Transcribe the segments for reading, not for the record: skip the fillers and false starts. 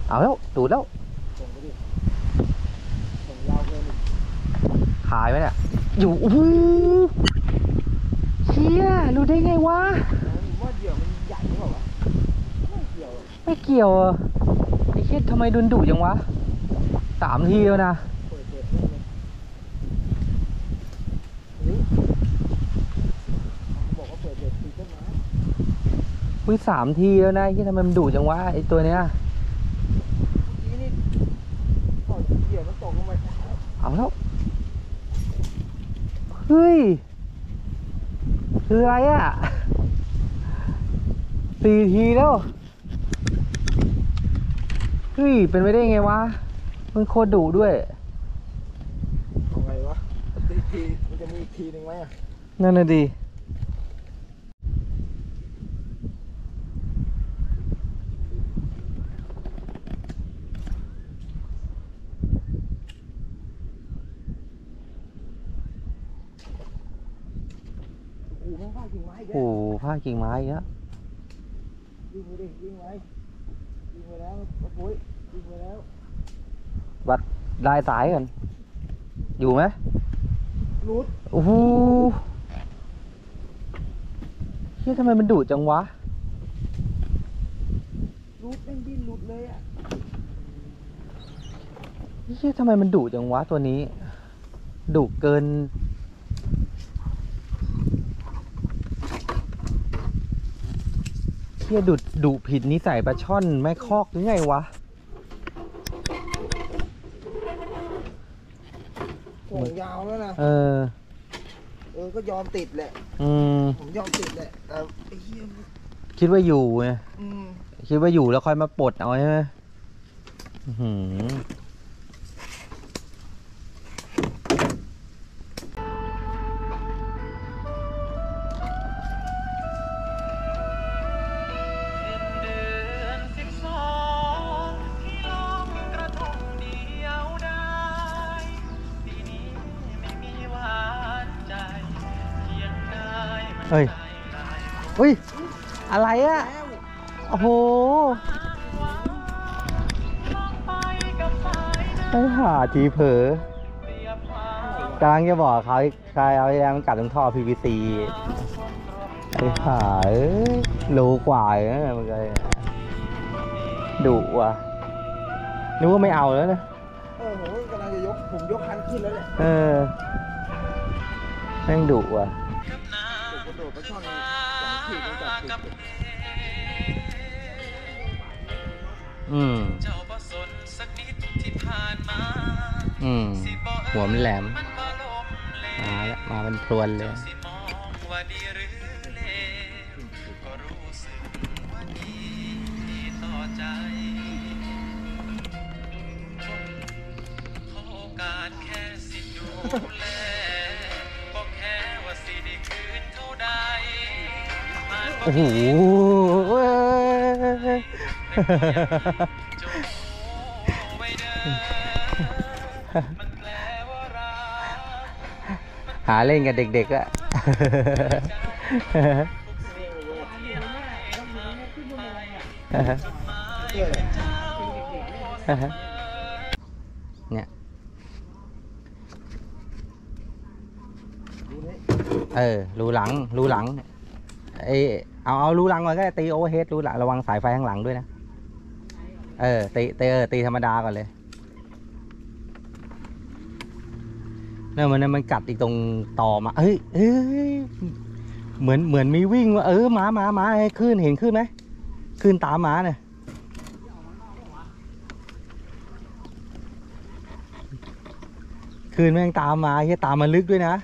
เอาแล้วดูดแล้วส่งไปดิส่งยาวเกินอีกหายไปเนี่ยอยู่โอ้โหเชี่ยรู้ได้ไงวะผมว่าเหยื่อมันใหญ่หรือเปล่าวะไม่เกี่ยวไม่เกี่ยวไอ้เชี่ยทำไมดุนดุจังวะ3 ทีแล้วนะเปิดเลยนี่บอกว่าเปิดเด็ดตีต้นไม้วิ่ง3 ทีแล้วนะไอ้เชี่ยทำไมมันดุจังวะไอ้ตัวเนี้ยนี่ต่อยเหยื่อมันตกลงไปเอาแล้วเฮ้ยคืออะไรอ่ะ4 ทีแล้วเฮ้ยเป็นไปได้ไงวะมันโคตรดุด้วยเอาไงวะตีทีมันจะมีอีกทีหนึ่งไหมอ่ะนั่นน่ะดิโอ้โหแม่งพลาดกิ่งไม้อีกแล้โอ้วโหพลาดกิ่งไม้อีกแล้ววิ่งไปดิวิ่งไปวิ่งไปแล้วปะปุ้ยวิ่งไปแล้ววัดลายสายกันอยู่ไหมรูดโอ้โหเฮ้ยทำไมมันดุจังวะรูดแม่งดิ้นหลุดเลยอ่ะเฮ้ยทำไมมันดุจังวะตัวนี้ดุเกินเฮ้ยดุผิดนิสัยปลาช่อนแม่คอกหรือไงวะส่งยาวแล้วนะก็ยอมติดแหละผมยอมติดแหละแต่ไอ้เหี้ยคิดว่าอยู่ไงคิดว่าอยู่แล้วค่อยมาปลดเอาใช่ไหมเฮ้ยอุ้ยอะไรอะโอ้โหไอ้ห่าทีเผลอกำลังจะบอกเขาใครเอาไอ้แรงมันกัดตรงท่อ PVC ไอ้ห่าโลกว่าเนี่ยมันเลยดุว่ะนึกว่าไม่เอาแล้วนะผมกำลังจะผมยกคันขึ้นแล้วแหละแม่งดุว่ะกระโดดไปช่อน2 ขีดมันจับติดหัวมันแหลมมาแล้วมาเป็นพรวนเลยโอ้โหหาเล่นกับเด็กๆอะเนี่ยรูหลังเอารูหลังก่อนก็ได้ตีโอเวอร์เฮดรูหลังระวังสายไฟข้างหลังด้วยนะตีธรรมดาก่อนเลยเนี่ยมันกัดอีกตรงต่อมาเฮ้ยเหมือนมีวิ่งว่าหมาให้ขึ้นเห็นขึ้นไหมขึ้นตามหมาเนี่ยขึ้นแม่งตามมาเฮียตามมาลึกด้วยนะ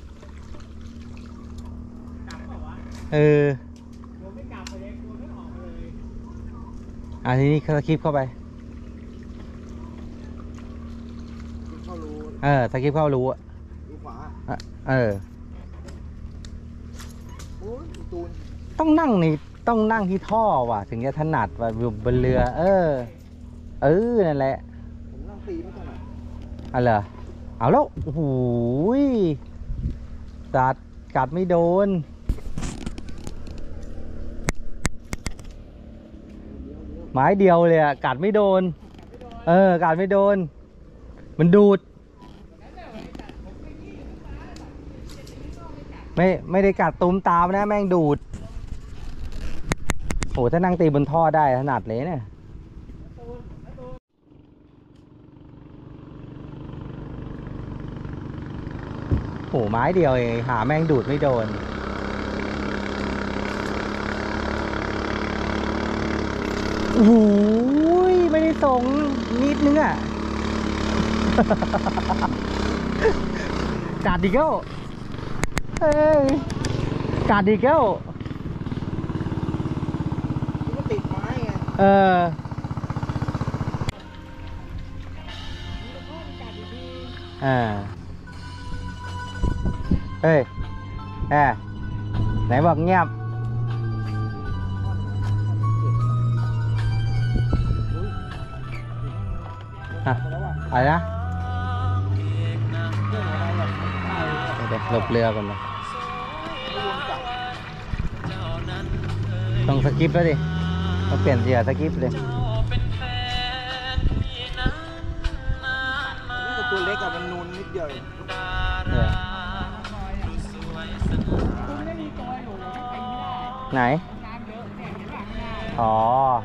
ทีนี้สกิปเข้าไปสกิปเข้ารูอ่ะรูขวาต้องนั่งที่ท่อว่ะถึงจะถนัดว่ะอยู่บนเรือนั่นแหละผมนั่งตีไม่ถนัดเหรอเอาแล้วโอ้โหกัดไม่โดนไม้เดียวเลยอะกัดไม่โดนกัดไม่โดนมันดูดไม่ได้กัดตุ้มตามนะแม่งดูดโหถ้านั่งตีบนท่อได้ถนัดเลยเนี่ยโหไม้เดียวเองหาแม่งดูดไม่โดนโอ้ยไม่ได้ส่งนิดนึงอ่ะ กัดอีกแล้วเอ้ยกัดอีกแล้วมันติดไม้ไงเออเฮ้ยไหนบอกเงียบอะไรนะเดี๋ยวหลบเรือก่อนนะต้องสกิปแล้วดิต้องเปลี่ยนเสียสกิปเลยตัวเล็กอะมันนูนนิดเดียวเองไหนอ๋อ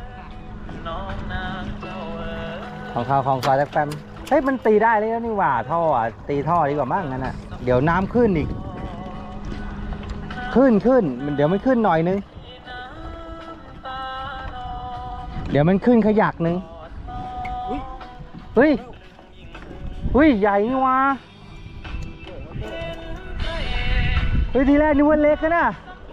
ของเขาของซอยแจ็คแปมเฮ้ยมันตีได้เลยนี่หว่าท่ออ่ะตีท่อดีกว่ามั้งงั้นอ่ะเดี๋ยวน้ำขึ้นอีกขึ้นมันเดี๋ยวมันขึ้นหน่อยนึงเดี๋ยวมันขึ้นขยักนึงเฮ้ยใหญ่นี่วะเฮ้ยทีแรกนึกว่าเล็กนะ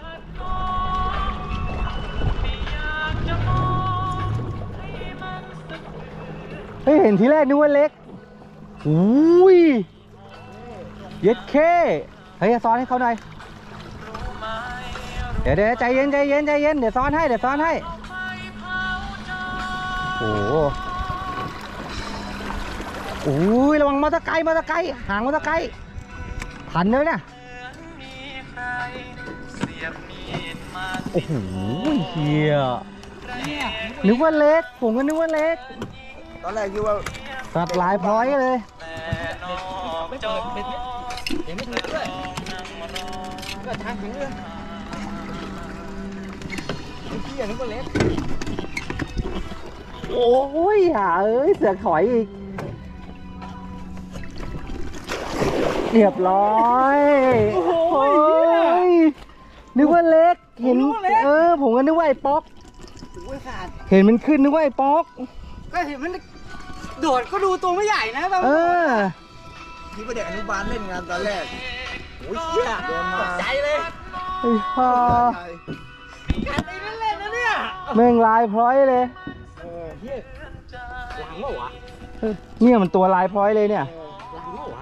เฮ้ยเห็นทีแรกนึกว่าเล็กอุ้ยเย็ดเคเฮ้ยซ้อนให้เขาหน่อยเดี๋ยวใจเย็นเดี๋ยวซ้อนให้โอ้ยระวังมอเตอร์ไซค์ห่างมอเตอร์ไซค์ทันเลยนะโอ้โหเฮียนึกว่าเล็กผมก็นึกว่าเล็กตอนแรกคิดว่าตัดลายพร้อยเลยไม่เปิดเห็นไม่ถูกด้วยก็ทางถึงเลยเฮียนึกว่าเล็กโอ้ยหาเสือกถอยอีกเรียบร้อยโอ้ยนึกว่าเล็กเห็นผมก็นึกว่าไอ้ป๊อกเห็นมันขึ้นนึกว่าไอ้ป๊อกก็เห็นมันโดดก็ดูตัวไม่ใหญ่นะบางที่ประเด็กอนุบาลเล่นงานตอนแรกโอ้ยเชี่ยโดนมาตกใจเลยไอ้ห่าการตีเล่นนะเนี่ยแม่งลายพร้อยเลยเฮียหลังวะเนี่ยมันตัวลายพร้อยเลยเนี่ยหลังวะ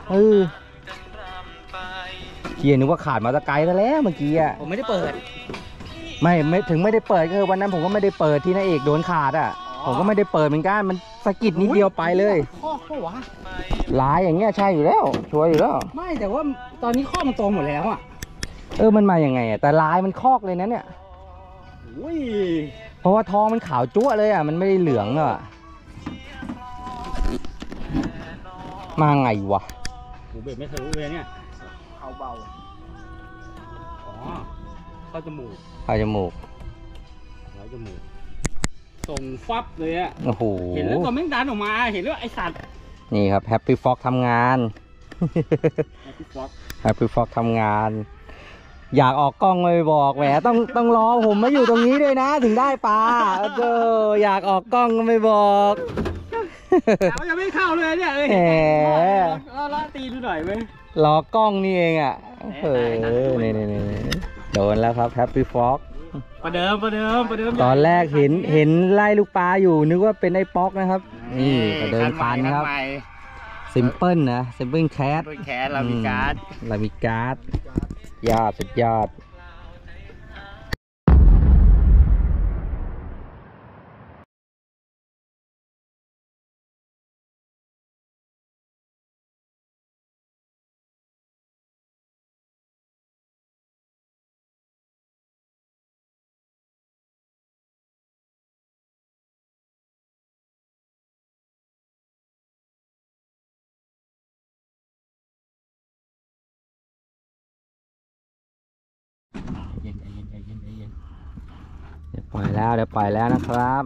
เกียร์นึกว่าขาดมาตะไกลซะแล้วเมื่อกี้อ่ะผมไม่ได้เปิดไม่ถึงไม่ได้เปิดก็คือวันนั้นผมก็ไม่ได้เปิดที่นายเอกโดนขาดอ่ะผมก็ไม่ได้เปิดเหมือนกันมันสะกิดนิดเดียวไปเลยข้อวะลายอย่างเงี้ยใช่อยู่แล้วชัวร์อยู่แล้วไม่แต่ว่าตอนนี้ข้อมันตรงหมดแล้วอ่ะมันมาอย่างไงอ่ะแต่ลายมันคอกเลยนะเนี่ยเพราะว่าทองมันขาวจั๊วเลยอ่ะมันไม่ได้เหลืองอ่ะมาไงวะกูเบรกไม่ทะลุเลยเนี่ยเอาเบาเข้าจมูกส่งฟับเลยอ่ะโอ้โหเห็นแล้วตัวแม่งดันออกมาเห็นแล้วไอสัตว์นี่ครับแฮปปี้ฟ็อกทำงานแฮปปี้ฟ็อกทำงานอยากออกกล้องเลยบอกแหมต้องรอผมมาอยู่ตรงนี้ด้วยนะถึงได้ปลาอยากออกกล้องก็ไม่บอกเขายังไม่เข้าเลยเนี่ยรอตีดูหน่อยไหมรอกล้องนี่เองอ่ะนี่โดนแล้วครับแฮปปี้ฟ็อกประเดิมตอนแรกเห็นไล่ลูกปลาอยู่นึกว่าเป็นไอ้ป๊อกนะครับนี่ประเดิมปันครับซิมเปิลนะซิมเปิลแคทเรามีการ์ดสุดยอดเย็นใจเย็นใจเย็นใจเย็นเดี๋ยวปล่อยแล้วนะครับ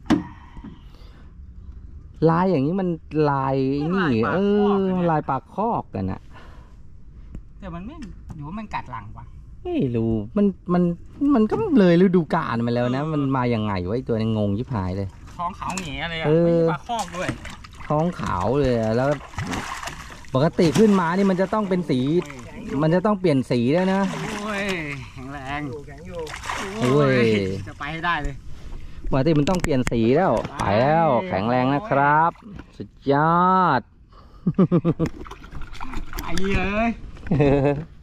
ลายอย่างนี้มันลายนี่ลายปากคอกกันนะแต่มันไม่หรือว่ามันกัดหลังวะไม่รู้มันก็เลยฤดูกาลมาแล้วนะ มันมาอย่างไงวะไอ้ตัวนี้งงยิบหายเลยท้องขาวเหนียเลยอ่ะไม่มีปลาคอกด้วยท้องขาวเลยอะแล้วปกติขึ้นมานี่มันจะต้องเป็นสี มันจะต้องเปลี่ยนสีแล้วนะโอ้ยแข็งแรงแข็งอยู่โอ้ยจะไปให้ได้เลยปกติมันต้องเปลี่ยนสีแล้วไปแล้วแข็งแรงนะครับ สุดยอดไอ้เลย